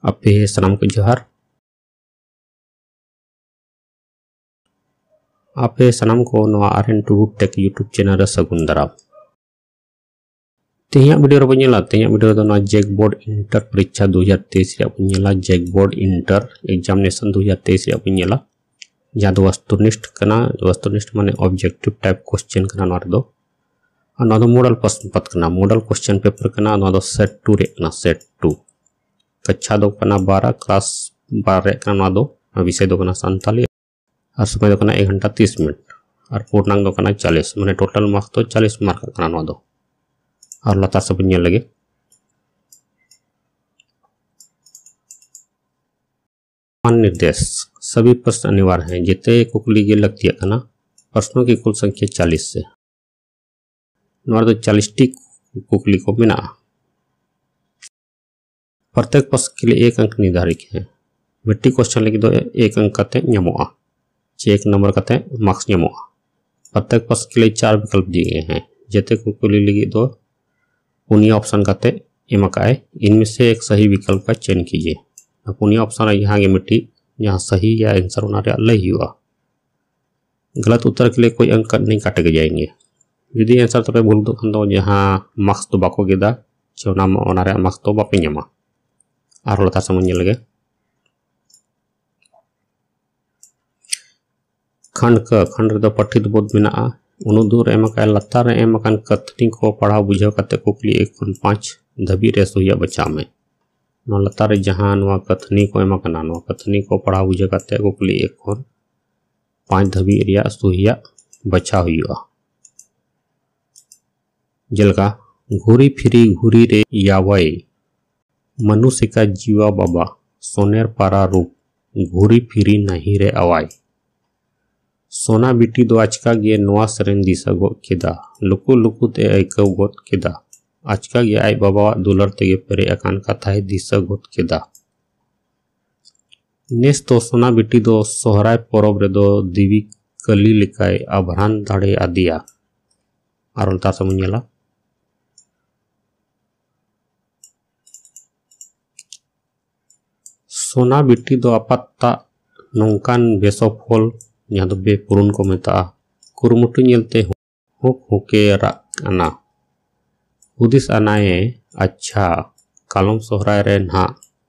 आपे सलाम को जोहार आपे सलाम को नवा RN to tech YouTube channel रे सगुन दाराम तेया वीडियो रे बनेला तेया वीडियो दो ना जैकबोर्ड इंटर परीक्षा 2023 रे बनेला जैकबोर्ड इंटर एग्जामिनेशन 2023 रे बनेला जहां दो वस्तुनिष्ठ माने ऑब्जेक्टिव टाइप क्वेश्चन कना नोर दो मॉडल प्रश्न पत्र कना मॉडल क्वेश्चन पेपर कना नो सेट 2 रे कना सेट 2 कक्षा दो कना 12 क्लास 12 रे कना दो विषय दो कना संताली और समय दो कना 1 घंटा 30 मिनट और पूर्णांक दो कना 40 माने टोटल मार्क्स तो 40 मार्क कना नो दो और लतार सब लगे निर्देश सभी प्रश्न अनिवार्य हैं जितने कुकली के लगती है ना प्रश्नों की कुल संख्या 40 से नोर 40 टी कुकली को बिना प्रत्येक प्रश्न के लिए 1 अंक निर्धारित है मिट्टी क्वेश्चन लगी 1 अंक कते न्यामोआ 1 नंबर कते मार्क्स न्यामोआ प्रत्येक प्रश्न के लिए 4 विकल्प दिए गए हैं जितने कुकली लगी दो पुनिया ऑप्शन कते एमकाए इनमें से एक सही विकल्प का चयन कीजिए पुनिया ऑप्शन यहाँ के मिट्टी यहाँ सही या आंसर होना लही हुआ गलत उत्तर के लिए कोई अंक नहीं काटे जाएंगे यदि आंसर तब भूल दो जहाँ मार्क्स तो बाको गेदा चौना मार्क्स तो बापे नामा और लतार समझ लगे खंड दो पठित बोध में उनुदूर एमका लतार एमकान कथनी को पढ़ाव बुझाव कते कुकली 1 खन 5 धबी रे सोहिया बचा में नो लतार जहां नवा कथनी को एमकाना नो कथनी को पढ़ाव बुझाव कते कुकली 1 खन 5 धबी रिया सोहिया बचा हुआ जलका घूरी फिरी घूरी रे यावई मनुष्य का जीवा बाबा सोनेर पारा रूप घूरी फिरी नहीं रे अवाई सोना बिटी दो आचका गे नवा सरेन दिशा गोद केदा लुकु लुकु ते आइकव गोद केदा आचका गे आई बाबा दुलर तेगे पेरे अकान कथाय दिशा गोद केदा नेस तो सोना बिटी दो सोहराय परब रे दो दिवी कली लिकाय आभरान दाड़े आदिया आरोलता समझला सोना बिटी दो अपत्ता नौकान बेसफल यहाँ तो बेपुरुन को मेता कुरुमुटु नेलते हुके आना हुदिस आनाए अच्छा कालम सोहराय रे ना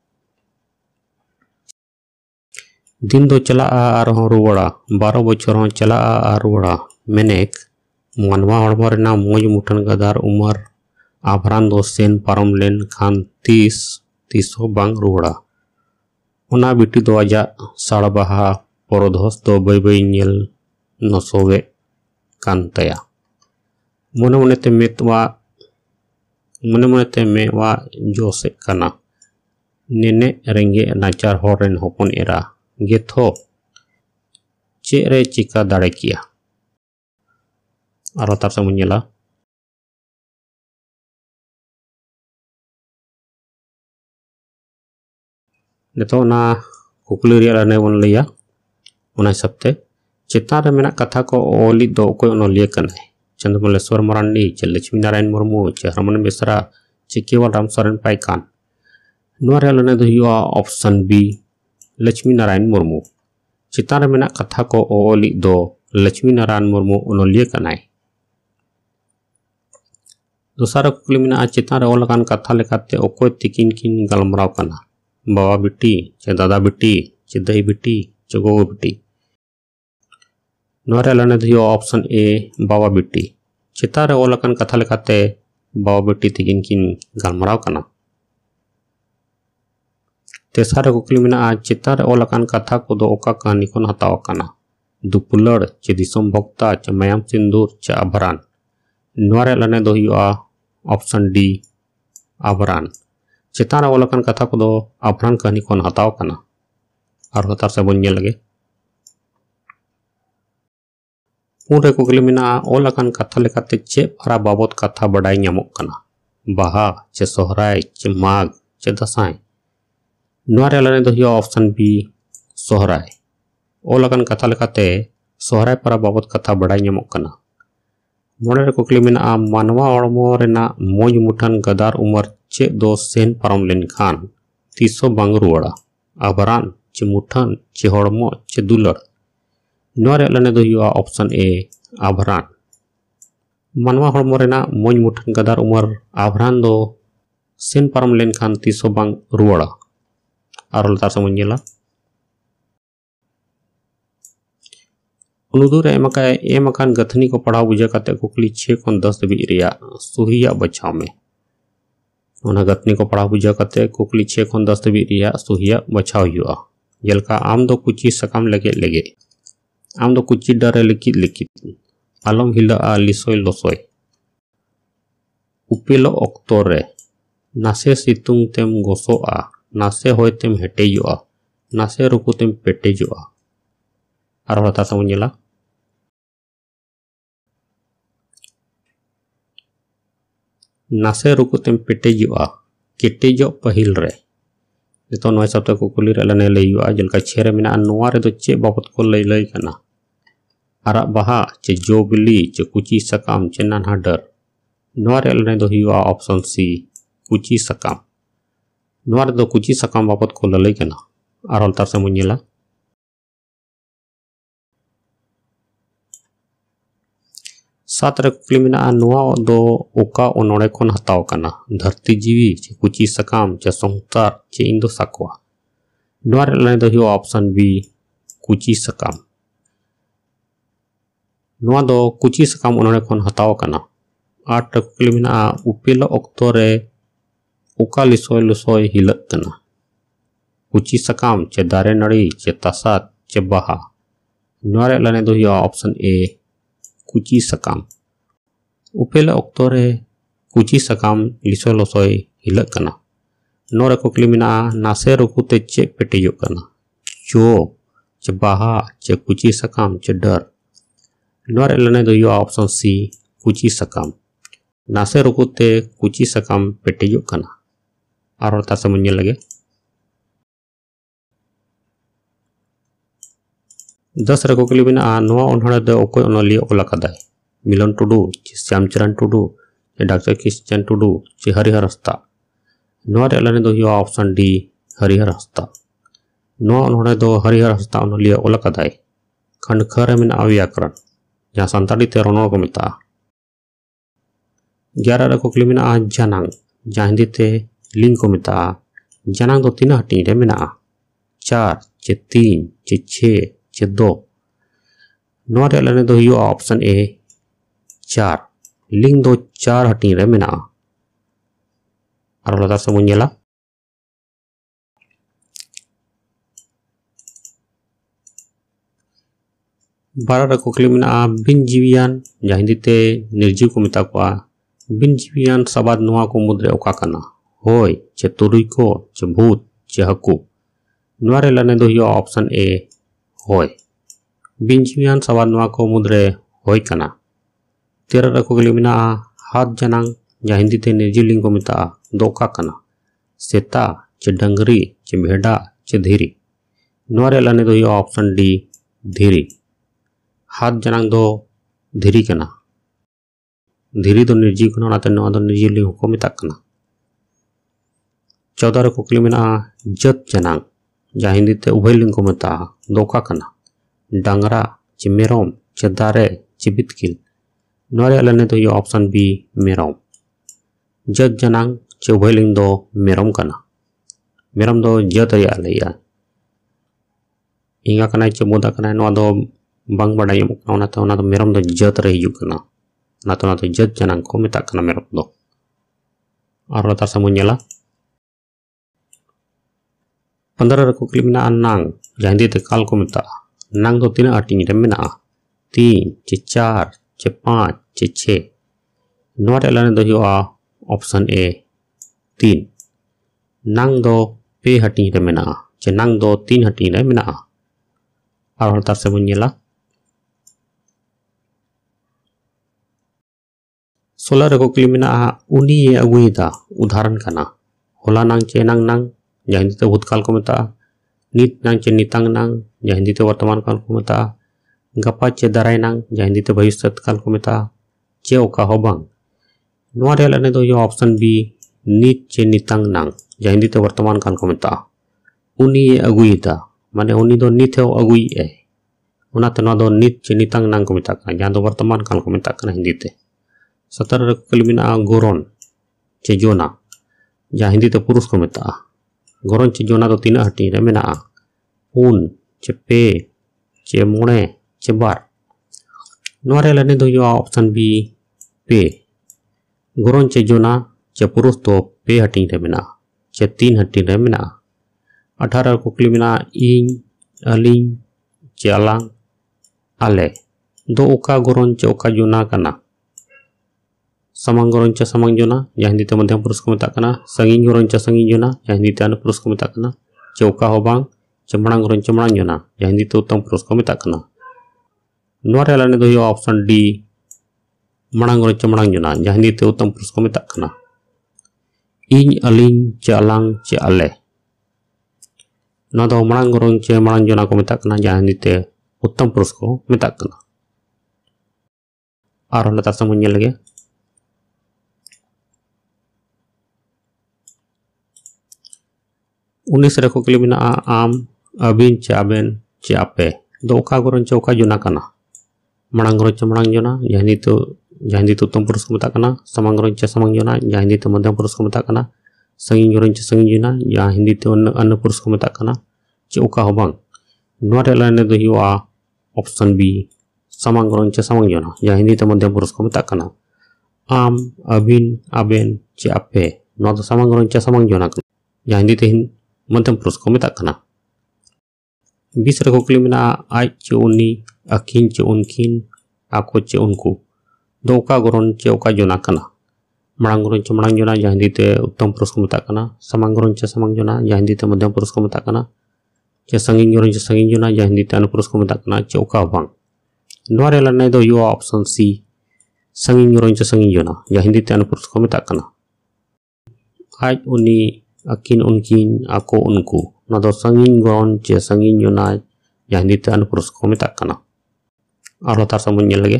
दिन दो चला आर रुवड़ा 12 बछर हो चला आर रुवड़ा मेनेक मनवा हड़मो रेना मोज मुठन गदार उमर आभरान दो सेन पारम लेन खान 30 बांग रुवड़ा उना बिटी दो आजा साड़बाहा परोधस दो बै बै नेल नसोवे कांतया मने मने ते मेवा जोसे कना नेने रेंगे नाचार होरेन होपन एरा गेथो चेरे चिका दाड़े किया और तार समझला नेतो ना कुकली रिया लाने बन लिया उना सबते चितार में कथा को ओली दो कोई ओनलिया कने चंद्रमलेश्वर मरांडी चे लक्ष्मी नारायण मुर्मू चे हरमन बेसरा चे केवल राम सरन पाइकान नोरे लने दो हुआ ऑप्शन बी लक्ष्मी नारायण मुर्मू चितार में कथा को ओली दो लक्ष्मी नारायण मुर्मू ओनलिया कनाय दोसारा कुकली में चितार ओलकान कथा लेकाते ओकोय तिकिन किन गलमराव कना बाबा बिटी चे दादा बिटी चे दई बिटी चे गोगो बिटी नोरे लने दो ऑप्शन ए बाबा बिटी चितार ओलकान कथा लेकाते बाबा बिटी तिकिन किन गलमराव कना तेसारे कुकली में चितार ओलकान कथा को दो ओका कहानी को हताव कना दुपुलड़ चे दिसम भक्ता चे मायाम सिंदूर चे आभरान नोरे लने दो ऑप्शन डी आभरान चितार ओलकान कथा को दो आभरान कहानी को हताव कना और हतार से बन लगे पूरे कुकली में ओलकान कथा लेकाते चे फरा बाबत कथा बड़ाई नामोग कना बाहा चे सोहराय चे माघ चे दसाई नोरे लने दो ऑप्शन बी सोहराय ओलकान कथा लेकाते सोहराय फरा बाबत कथा बड़ाई नामोग कना मोड़े कुकली में मानवा हड़मो रेना मोज मुठन गदार उमर चे दो सेन पारम लेन खान तीसो बांग रुवाड़ा आभरान चे मुठान चे हड़मो चे दुलड़ नोआ रे लाने दो हुआ ऑप्शन ए आभरान मानवा हड़मो रेना मोज मुठान गदार उमर आभरान दो सेन पारम लेन खान तीसो बांग रुवाड़ा और लतार समझ नेला उनुदुर एमकान गथनी को पढ़ाव बुझा करते कुकली 6 खन 10 धबी रिया सुहिया बचाव में उना गथनी को पढ़ाव बुझा करते कुकली 6 खन 10 धबी रिया सुहिया बचाव हुआ जलका आम दो कुची सकाम लगे लगे आम दो कुची डरे लिकित लिकित आलम हिला लिसोय लोसोय उपेलो ऑक्टो रे नासे सितुंग तेम गोसोआ नासे होय तेम हेटेजुआ नासे रुकु तेम पेटेजुआ और हता समझला नासे रुकु तेम पेटेजुआ केटेजो पहिल रे नितो नोय सबते कुकुली रे लने लैयुआ जलका छेरे मेना नोआ रे दो चे बाबत को लई लई कना आरा बाहा चे जोबली चे कुची सकाम चे नाना डर नोआ रे लने दो हुआ ऑप्शन सी कुची सकाम नोआ रे दो कुची सकाम बाबत को लई कना और हलता से मुझेला सात रे कुकली मेना नोआ दो ओका ओनोड़े खन हताव कना धरती जीवी चे कुची सकाम चे संसार चे इंदो साकवा नोआ रे लने दो हुआ ऑप्शन बी कुची सकाम नोआ दो कुची सकाम ओनोड़े खन हताव कना आठ रे कुकली मेना उपेलो ऑक्टो रे ओका लिसोय लिसोय हिलत कना कुची सकाम चे दारे नड़ी चे तासात चे बाहा नोआ रे लने दो हुआ ऑप्शन ए कुची सकाम उपेला ऑक्टो रे कुची सकाम लिसोय लोसोय हिलक कना नोआ रे कुकली मेना नासे रुकुते चे पेटेजो कना जो चे बाहा चे कुची सकाम चे डर नोआ रे लने दो हुआ ऑप्शन सी कुची सकाम नासे रुकुते कुची सकाम पेटेजो कना और ता समझ लगे 10 रे कुकली मेना नोआ ओनहड़े दो ओकोय ओनलिया ओला कदाय मिलन टुडू चे श्यामचरण टुडू चे डॉक्टर क्रिश्चियन टुडू चे हरिहर हस्ता नोआ रे लने दो हुआ ऑप्शन डी हरिहर हस्ता नोआ ओनहड़े दो हरिहर हस्ता ओनलिया ओला कदाय खंड ख रे मेना व्याकरण जहां संताड़ी ते रोनोड़ को मेता 11 रे कुकली मेना जनांग जहां हिंदी ते लिंग को मेता जनांग दो 3 हटिंग रे मेना 4 चे 3 चे 6 चे 2 नोआ रे लने दो हुआ ऑप्शन ए 4 लिंग दो 4 हटिंग रे मेना और लता समझ नेला 12 रे कुकली मेना बिन जीवियान जहां हिंदी ते निर्जीव को मेता को बिन जीवियान सबाद नोआ को मुद्रे ओका कना होय चे तुरुई को चे भूत चे हकु नोआ रे लने दो हुआ ऑप्शन ए होय बिन जीवियान सबाद नोआ को मुद्रे होय कना 13 रे कुकली मेना हाथ जनांग जहां हिंदी ते निर्जीव लिंग को मेता दो ओका कना सेता चे डंगरी चे भेड़ा चे धीरी नोआ रे लने दो हुआ ऑप्शन डी धीरी हाथ जनांग दो धीरी कना धीरी दो निर्जीव कना नाते नोआ दो निर्जीव लिंग को मेता कना 14 रे कुकली मेना जत जनांग जहां हिंदी ते उभय लिंग को मेता दोका कना डांगरा चे मेरोम चे दारे चे बितकिल नोआ रे लने दो हुआ ऑप्शन बी मेरोम जत जनांग चे उभय लिंग दो मेरोम कना मेरोम दो जत रिया लैया इंगा कना चे मोदा कना नोआ दो बांग बड़ाई ओना तो मेरोम दो जत रे हिजु कना ना तो जत जनांग को मेता कना मेरोम दो और लता समझ नेला 15 रे कुकली मेना नांग जहां हिंदी ते काल को मेता नांग दो 3 हटिंग रे मेना 3 चे 4 चे 5 चे 6 नोआ रे लने दो हुआ ऑप्शन ए 3 नांग दो पे हटिंग रे मेना चे नांग दो 3 हटिंग रे मेना और हलता से मुझेला 16 रे कुकली मेना उनी ये अगुईदा उदाहरण कना होला नांग चे नांग नांग जहां हिंदी ते भूतकाल को मेता नित नांग चे नितांग नांग जहां हिंदी ते वर्तमान काल को मेता गपा चे दाराय नांग जहां हिंदी ते भविष्य काल को मेता चे ओका हो बांग नोआ रे लने दो हुआ ऑप्शन बी नीत चे नितांग नांग जहाँ हिंदी ते वर्तमान काल को मेता उनी ये अगुईदा माने उनी दो नीत है अगुई है उनाते नवा दो नीत चे नितांग नांग को मेता जहाँ दो वर्तमान काल को मेता हिंदी ते 17 रे कुकुली मेना गोरन चे जोना जहाँ हिंदी ते पुरुष को मेता गोरन चे जोना दो 3 हटी रे मेना पुन चे पे चे मोणे चे बार नोरे लने दो यो ऑप्शन बी पे गोरन चे जोना चे पुरुष तो पे हटी रे मेना चे 3 हटी रे मेना 18 कुकुली मेना इन अलिंग चे अलांग आले दो ओका गोरन चे ओका जोना कना samang goron चे samang जोना जहाँ हिंदी ते मध्यम पुरुष को मेता कना संगीन गोरन चे संगीन जोना जहाँ हिंदी ते अनु पुरुष को मेता कना चे ओका हो बांग चे मड़ांग गोरन चे मड़ांग जोना जहाँ हिंदी ते उत्तम पुरुष को मेता कना नोरे लाने दो यो ऑप्शन डी मड़ांग गोरन चे मड़ांग जोना जहाँ हिंदी ते उत्तम पुरुष को मेता कना इन अलिंग चे अलांग चे अले ना दो मड़ांग गोरन चे मड़ांग जोना को मेता कना जहाँ हिंदी ते उत्तम पुरुष को मेता कना और लतार समुझने लगे 19 रे कुकुली मेना आम अबिन चे आबेन चे आपे दो ओका गोरन चे ओका जोना कना मड़ांग गोरन चे मड़ांग जोना जहाँ हिंदी ते उत्तम पुरुष को मेता कना samang गोरन चे samang जोना जहाँ हिंदी ते मध्यम पुरुष को मेता कना संगीन गोरन चे संगीन जोना जहाँ हिंदी ते अनु पुरुष को मेता कना चे ओका हो बांग नोरे लाने दो यो ऑप्शन बी samang गोरन चे samang जोना जहाँ हिंदी ते मध्यम पुरुष को मेता कना आम अबिन आबेन चे आपे नोआ दो samang गोरन चे samang जोना जहाँ हिंदी ते मध्यम पुरुष को मेता कना 20 रे कुकुली मेना आज चे उन्नी अखिन चे उनकिन आको चे उनको दो ओका गोरन चे ओका जोना कना मड़ांग गोरन चे मड़ांग जोना जहाँ हिंदी ते उत्तम पुरुष को मेता कना samang गोरन चे samang जोना जहाँ हिंदी ते मध्यम पुरुष को मेता कना चे संगीन गोरन चे संगीन जोना जहाँ हिंदी ते अनु पुरुष को मेता कना चे ओका बांग नोरे लाने दो यो ऑप्शन सी संगीन गोरन चे संगीन जोना जहाँ हिंदी ते अनु पुरुष को मेता कना आज उन्नी अकिन उनकिन आको उनको ना दो संगीन गोरन चे संगीन जोना जहाँ हिंदी ते अनु पुरुष को मेता कना और लतार समुझने लगे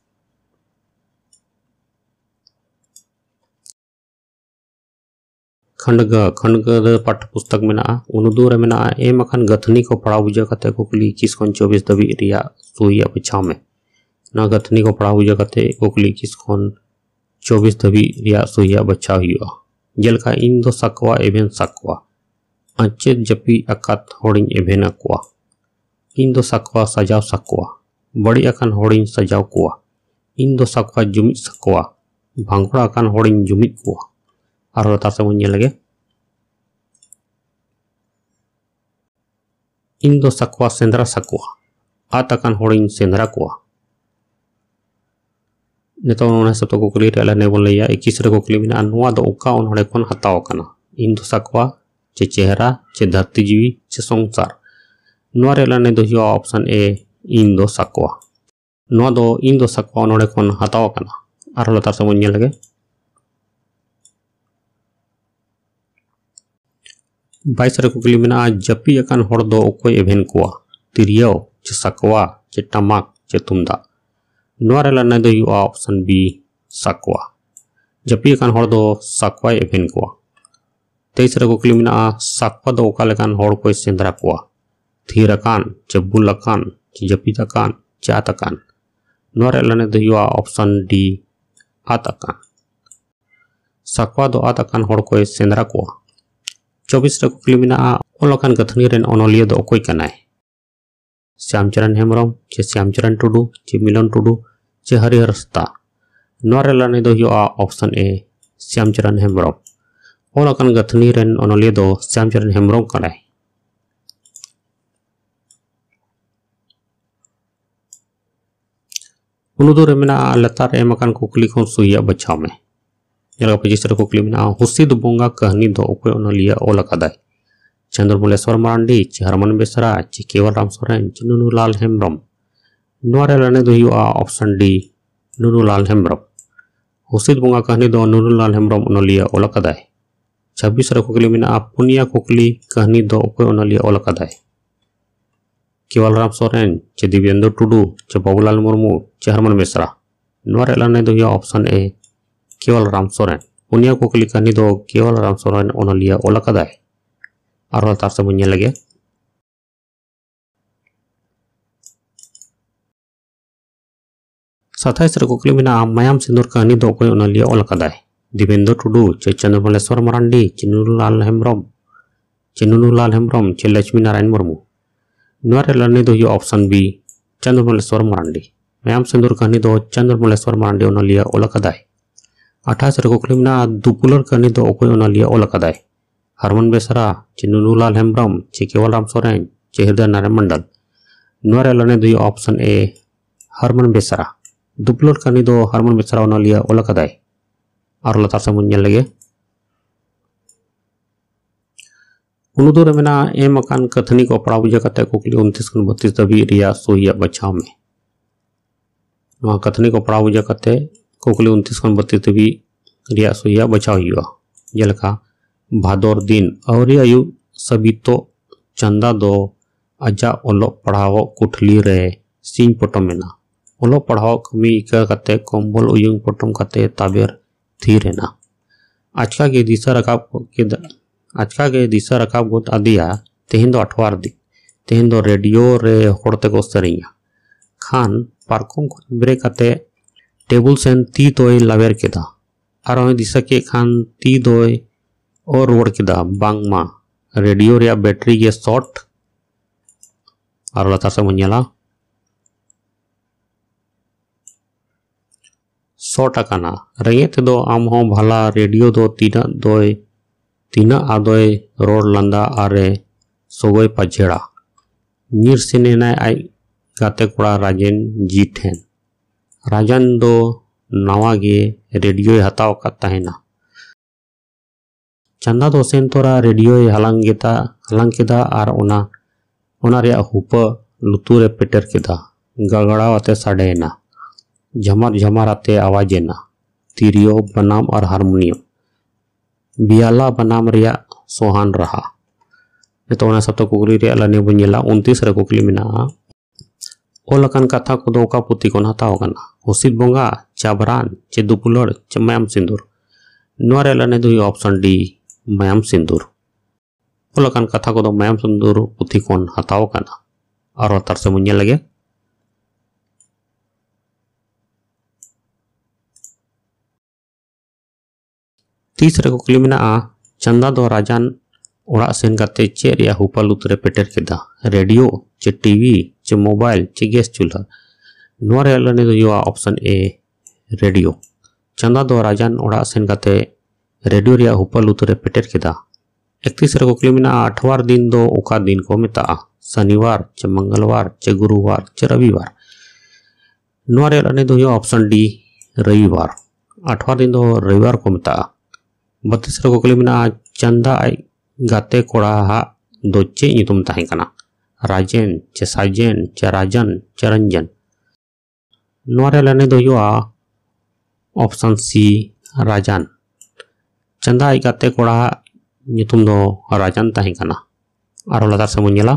खंडग पाठ्य पुस्तक मेना उनुदू रे मेना एम अखान गथनी को पढ़ा बुझा कते कुकुली 21 खन 24 दबी रिया सुहिया बचाव में ना गथनी को पढ़ा बुझा कते कुकुली 21 खन 24 दबी रिया सुहिया बचाव हुआ जेलका इन दो सकवा एवेन सकवा अंचेत जपी अकात होड़िंग एवेन अकवा इन दो सकवा सजाव सकवा बड़ी अकान होड़िंग सजाव कुआ इन दो सकवा जुमित सकवा भांगड़ा अकान होड़िंग जुमित कुआ और लतार से मुझे लगे इन दो सकवा सेंद्रा सकवा आत अकान होड़िंग सेंद्रा कुआ नेतो उन्हें सब तो कुकुली रे लाने बोल लिया 21 रे कुकुली मेना नुआ दो ओका उन्होंने कौन हताओ कना इन दो सकवा चे चेहरा चे धरती जीवी चे संसार नुआ रे लाने दो यो ऑप्शन ए इन दो सकवा नुआ दो इन दो सकवा उन्होंने कौन हताओ कना और लतार से मुझे लगे 22 रे कुकुली मेना जपी अकान होड़ दो ओकोय एवेन कुआ तिरियो चे सकवा चे टमाक चे तुमदा नोरे लाने दो यो ऑप्शन बी सकवा जपी अकान होड़ दो सकवा एवेन कुआ 23 रे कुकुली मेना सकवा दो ओका लेकान होड़ कोय सेंद्रा कुआ थीर अकान चे बुल अकान चे जपी अकान चे आत अकान नोरे लाने दो यो ऑप्शन डी आत अकान सकवा दो आत अकान होड़ कोय सेंद्रा कुआ 24 रे कुकुली मेना ओलकान गथनी रेन ओनोलिया दो ओकोय कनाय श्यामचरण हेम्ब्रम चे श्यामचरण टुडू चे मिलन टुडू चे हरिहर हंसदा नोरे लाने दो यो ऑप्शन ए श्यामचरण हेम्ब्रम ओलकान गथनी रेन ओनोलिया दो श्यामचरण हेम्ब्रम कनाय उनुदू रे मेना लतार एम अकान कुकुली खन सुहिया बचाव में जलगा 25 रे कुकुली मेना हुसिद बोंगा कहनी दो ओकोय ओनोलिया ओल अकादाय चंद्रमलेश्वर मांडी चे हरमन बेसरा चे केवल राम सोरेन चे नुनुलाल हेम्ब्रम नोरे लाने दो यो ऑप्शन डी नुनुलाल हेम्ब्रम हुसिद बोंगा कहनी दो नुनुलाल हेम्ब्रम ओनोलिया ओल अकादाय 26 रे कुकुली मेना पुनिया कुकुली कहनी दो ओकोय ओनोलिया ओल अकादाय केवल राम सोरेन चे दिव्येंद्र टुडू चे बाबूलाल मुर्मू चे हरमन बेसरा नोरे लाने दो यो ऑप्शन ए केवल राम सोरेन पुनिया कुकली कहनी दो केवल राम सोरेन ओनलिया ओला कदाय और लातार से बुझे लगे 27 कुकली में मायाम सिंदूर कहनी दो कोई ओनलिया ओला कदाय दिवेंद्र टुडू चे चंद्रमलेश्वर मरांडी चिन्नुलाल हेम्ब्रम चे लक्ष्मी नारायण मुर्मू नुआरे लड़ने दो ऑप्शन बी चंद्रमलेश्वर मरांडी मायाम सिंदूर कहनी दो चंद्रमलेश्वर मरांडी ओनलिया ओला कदाय 28 कुकली में दुपुलर कहनी दो कोई ओनलिया ओला कदाय हरमन बेसरा चिन्नुलाल हेम्ब्रम चे केवल राम सोरेन चे हृदय नारायण मंडल नुआरे लड़ने दो ऑप्शन ए हरमन बेसरा दुपुलर कहनी दो हरमन बेसरा ओनलिया ओला कदाय और लातार से मुझे लगे उनुदुर में एम कथनी को पड़ा बुझे करते कुकली 29 खन 32 दबी रिया सोहिया बचाव में कथनी को पड़ा बुझे करते कुकली 29 खन 32 दबी रिया सोहिया बचाव हुआ जलका भादोर दिन और आयु सभी तो चंदा दो अजा ओलो पढ़ाव कुठली रे सिंह पटम में ओलो पढ़ाव कमी इका करते कम्बल उयुंग पटम करते ताबेर थीरेना आजका के दिशा रकाब गोत आदिया तेहिन दो अठवार दी तेहिन दो रेडियो रे होड़ते को सरिया खान पारकम को ब्रेक आते टेबल सेन ती तोय लावेर केदा और दिशा के खान ती दोय और रोड केदा बांगमा रेडियो रे बैटरी के शॉर्ट और लातार से मुझेला 100 रेंगे दो आम हो भला रेडियो दो तीना आदोय रोड लंदा आरे सोगोय पजेड़ा नीर सिनेना आई गाते कोड़ा राजन जी ठेन राजन दो नवा गे रेडियो हताव करता है ना चंदा दो सेन तोरा रेडियो हलांग केदा और ओना रे हुप लुतुरे पेटर केदा गगड़ा आते साडेना झमर आते आवाजेना तिरियो बनाम और हारमोनियम बियाला बनाम रिया सोहान रहा तो सब तो कुकली रे लाने बुझेला 29 रे कुकली में ओलकन कथा को दो का पुती को हताव कना हुसित बोंगा चाबरान चे दुपुलर चे मायाम सिंदूर नुआरे लाने दो ऑप्शन डी मायाम सिंदूर ओलकन कथा को दो मायाम सिंदूर पुती को हताव कना और तर से मुझे लगे 30 रे कुकली में चंदा दो राजान ओड़ा सेन करते चे रिया हुपा लुतरे पेटर केदा रेडियो चे टीवी चे मोबाइल चे गैस चूल्हा नुआरे लने दो यो ऑप्शन ए रेडियो चंदा दो राजान ओड़ा सेन करते रेडियो रिया हुपा लुतरे पेटर केदा 31 रे कुकली में 8वार दिन दो ओका दिन को मेता शनिवार चे मंगलवार चे गुरुवार चे रविवार नुआरे लने दो यो ऑप्शन डी रविवार 8वार दिन दो रविवार को मेता 32 रे कुकली में चंदा आई गाते कोड़ा हा दो चे नितुम ताहे कना राजेन चे साजेन चे राजन चे रंजन नुआरे लने दो यो ऑप्शन सी राजन चंदा आई गाते कोड़ा नितुम दो राजन ताहे कना और लातार से मुझेला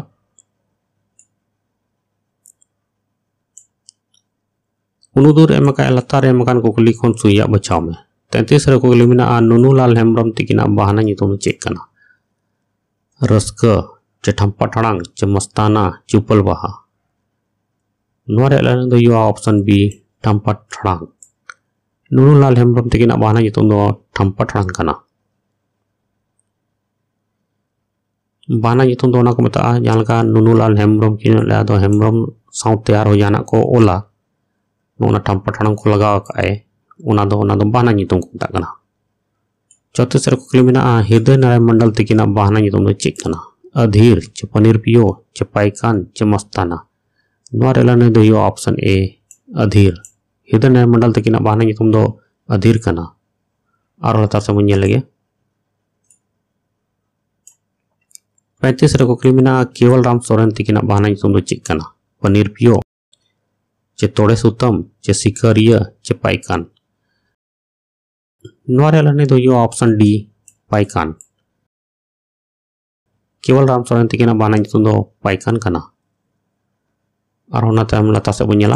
उनुदुर एमका लातार एमकान कुकली खन सुइया बचाव में 33 रे कुकली में नुनुलाल हेम्ब्रम तिकिना बहाना नितुम चेक कना रस्का चे ठंपा ठड़ांग चे मस्ताना चुपल बहा नुआरे लाने दो यो ऑप्शन बी ठंपा ठड़ांग नुनुलाल हेम्ब्रम तिकिना बहाना नितुम दो ठंपा ठड़ांग कना बहाना नितुम दो ना को मता जानका नुनुलाल हेम्ब्रम की ला दो हेम्ब्रम साउ तैयार हो जाना को ओला नोना ठंपा ठड़ांग को लगाव काए ओना दो बहाना नितुम को मता कना 34 रे कुकली में हृदय नारायण मंडल तिकिना बहाना नितुम दो चेक कना अधीर चे पनीर पियो चे पाइकान चे मस्ताना नुआरे लाने दो यो ऑप्शन ए अधीर हृदय नारायण मंडल तिकिना बहाना नितुम दो अधीर कना और लातार से मुझे लगे 35 रे कुकली में केवल राम सोरेन तिकिना बहाना नितुम दो चेक कना पनीर पियो चे तोड़े सुतम चे सिकरिया चे पाइकान नुआरे लाने दो यो ऑप्शन डी पाइकान केवल राम सोरेन तिकिना बहाना नितुम दो पाइकान कना और होना तायम लातार से बुझेला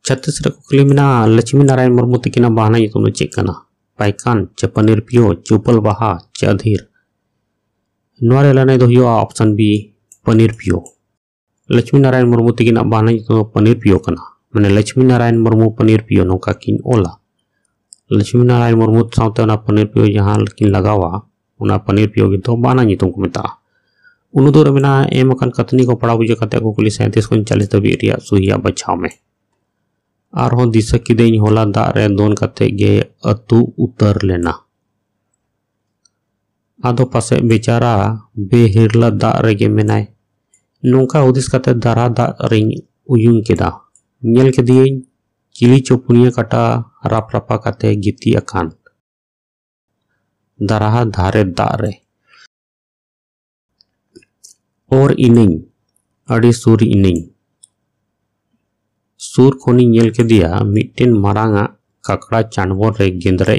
छत्तीसगढ़ कुकली में लक्ष्मी नारायण मुर्मू तकिना बहाना ᱧᱩᱛᱩᱢ ᱪᱮᱫ ᱠᱟᱱᱟ? पाइकान चे पनीर पियो चे उपल बाहा चे अधीर? नोरे लाने दो हुआ ऑप्शन बी पनीर पियो। लक्ष्मी नारायण मुर्मू तकिना बहाना ᱧᱩᱛᱩᱢ पनीर पियो कना माने लक्ष्मी नारायण मुर्मू पनीर पियो नौका किन ओला। लक्ष्मी नारायण मुर्मू साउते ओना पनीर पियो जहां किन लगावा ओना पनीर पियो की तो बहाना ᱧᱩᱛᱩᱢ को मेता। उनुदोर मेना एम अकन कतनी को पड़ा बुझे कते कुकली 37-39 धबी रिया सुहिया बचाव में आरहों दिशा किदें होला दाग रे दोन कते गे अतु उतर लेना। आदो पासे बेचारा बेहिरला दाग रेगे मेनाय नोंका हुदिस कते दारा दाग रिंग उयुंग केदा नेल केदियें चिली चोपुनिया कटा राप रापा कते गिती अकान दारा धारे दाग रे और इनिंग अड़ी सूर इनिंग सूर खोनी नेल के दिया मिट्टेन मारांगा ककड़ा चांडबोर रे गेंदरे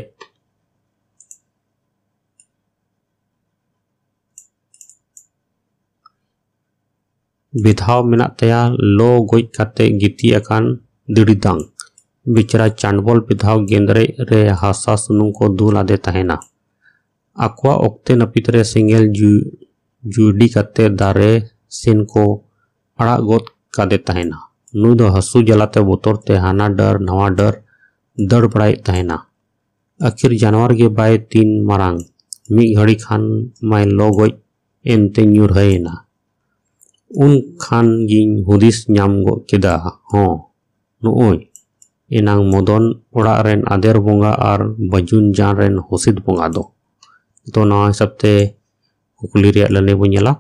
विधाव मेना तया लो गोज कते गिती अकान दिड़ीदांग बेचारा चांडबोल विधाव गेंदरे रे हासा सुनुम को दूल आदे तहेना अक्वा ओक्ते नपित रे सिंगल जुडी कते दारे सिन को अड़ा गोद कादे तहेना। नुई दो हसू जलाते बोतरते हाना डर नवा डर दड़ बड़ाई तहेना। आखिर जानवर के बाय तीन मारांग मी घड़ी खान माय लो गोज एनते ᱧᱩᱨᱦᱟᱹᱭᱮᱱᱟ उन खान गिन हुदिस ᱧᱟᱢ गो केदा हो नुओय एनांग मदन ओड़ा रेन आदेर बोंगा और बजुन जान रेन होसिद बोंगा दो नवा हिसाबते कुकली रे लने बोला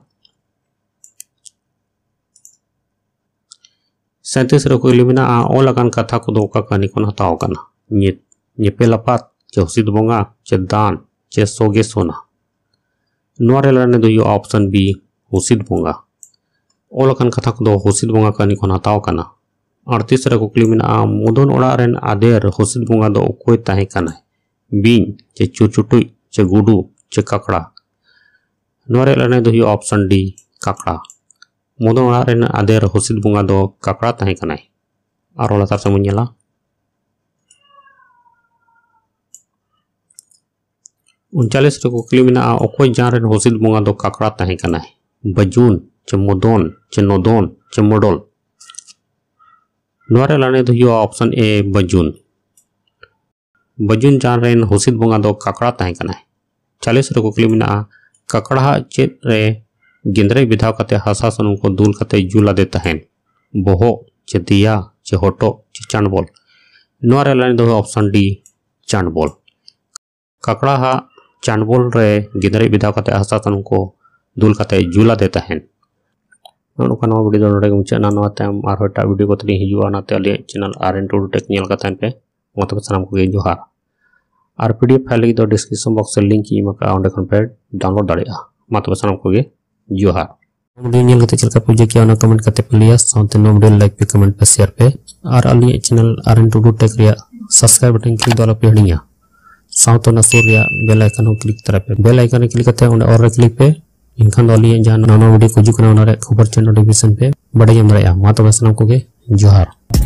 37 कुकली में ओलकान कथा को दोका कहानी को हताव कना ñepelapat चे होसिद बोंगा चे दान चे सोगे सोना नोरे लने दो ऑप्शन बी होसिद बोंगा ओलकान कथा को दो होसिद बोंगा कहानी को हताव कना 38 कुकली में मुदन ओड़ा रेन आदेर होसिद बोंगा दो ओकोय ताहे कना बीन चे चुचुटुई चे गुडू चे ककड़ा नोरे लने दो ऑप्शन डी ककड़ा मुदन ओड़ा रेन आदेर होसिद बोंगा दो ककड़ा ताहे कना और लातार से मुझेला 39 कुकली में ओकोय जान रेन होसिद बोंगा दो ककड़ा ताहे कना बजून चे मुदन चे नोदन चे मोडल नोरे लाने दो ऑप्शन ए बजून जान रेन होसिद बोंगा दो ककड़ा ताहे कना 40 कुकली में ककड़ा चेत रे गेंदरे विधाव कते हासा सनुम को दूल कते जुला दे तहेन बोहो चे दिया चे होटो चे चांडबोल नोरे लाने दो ऑप्शन डी चांडबोल ककड़ा हा चांडबोल रे गेंदरे विधाव कते हासा सनुम को दूल कते जुला दे तहेन नोका नवा वीडियो नोडे मुचाद ना नवा तायम आर होटा वीडियो को तली हिजुआ नाते अले चैनल आरएन टू टेक नेल कतान पे मतलब सनाम को जोहार और पीडीएफ फाइल दो डिस्क्रिप्शन बॉक्स से लिंक इमाका ओंडे खन पे डाउनलोड दाड़ेया मतलब सनाम को जोहार वीडियो नेल कते चलका पूजे किया ना कमेंट कते पे लिया साउते नो वीडियो लाइक पे कमेंट पे शेयर पे और अली चैनल आरएन टू टेक रिया सब्सक्राइब बटन क्लिक दोला पे हडिया साउतो ना सूर रिया बेल आइकन हो क्लिक तरह पे बेल आइकन क्लिक करते हैं और क्लिक पे इनखान दो जहां नवा वीडियो को जुकना खबर चे नोटिफिकेशन पे बड़े जम रहा माता सनाम को जोहार।